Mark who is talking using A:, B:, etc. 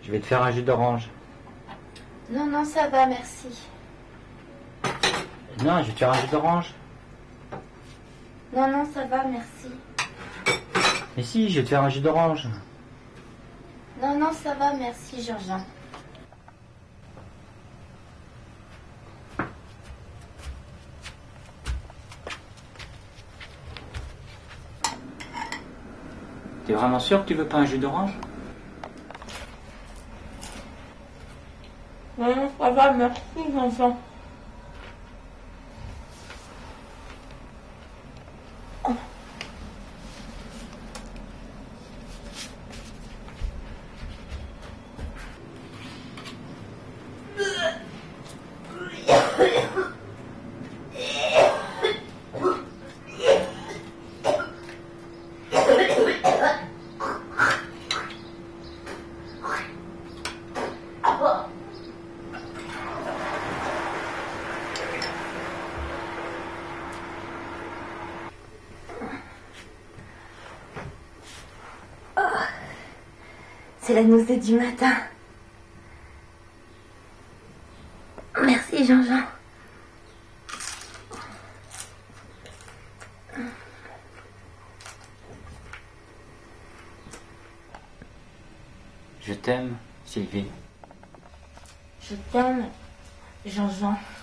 A: Je vais te faire un jus d'orange.
B: Non, non, ça va, merci.
A: Non, je vais te faire un jus d'orange.
B: Non, non, ça va, merci.
A: Mais si, je vais te faire un jus d'orange.
B: Non, non, ça va, merci, Jean-Jean.
A: T'es vraiment sûr que tu veux pas un jus d'orange?
B: Non, non, ça va, merci, Jean-Jean. C'est la nausée du matin. Merci, Jean-Jean.
A: Je t'aime, Sylvie.
B: Je t'aime, Jean-Jean.